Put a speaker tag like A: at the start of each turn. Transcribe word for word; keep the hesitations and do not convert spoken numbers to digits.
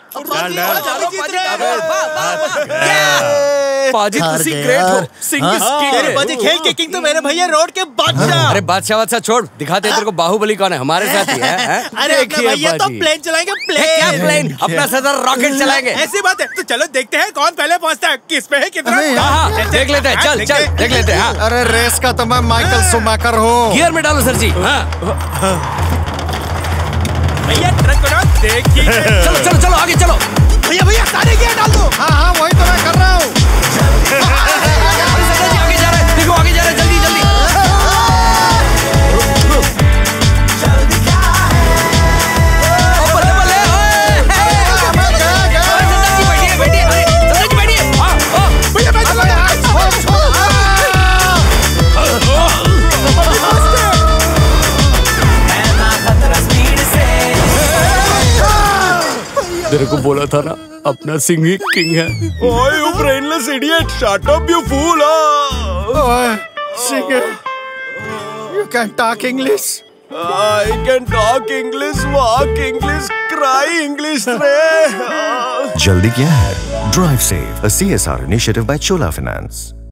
A: पाजी तुसी ग्रेट हो, सिंह इज किंग।
B: पाजी खेल के किंग तो मेरे भैया रोड के बादशाह।
A: अरे बादशाह बादशाह छोड़, दिखाते तेरे को बाहुबली कौन है, हमारे साथ ही है।
B: अरे अपने भैया तो प्लेन चलाएंगे, प्लेन।
A: क्या प्लेन? अपना सदर रॉकेट चलाएंगे।
B: ऐसी बात है, तो चलो देखते हैं कौन पहले पहुंचता है, किस पे है कितना।
A: हाँ, देख लेते हैं, चल चल देख लेते हैं।
C: अरे रेस का तो मैं माइकल शुमाकर हूँ।
A: गियर में डालो सर जी।
B: भैया ट्रक को ना देखिए।
A: चलो चलो चलो आगे चलो।
B: भैया भैया सारे गियर डाल दो।
C: हाँ हाँ वही तो मैं कर रहा हूँ।
A: आगे जा रहे हैं, देखो आगे जा रहे हैं, जल्दी जल्दी। तेरे को बोला था ना, अपना सिंह ही किंग है।
D: ओए you brainless idiot, shut up you fool!
C: ओए Singh, you can talk English?
D: I can talk English, walk English, cry English रे।
E: जल्दी क्या है? Drive Safe, a C S R initiative by Chola Finance.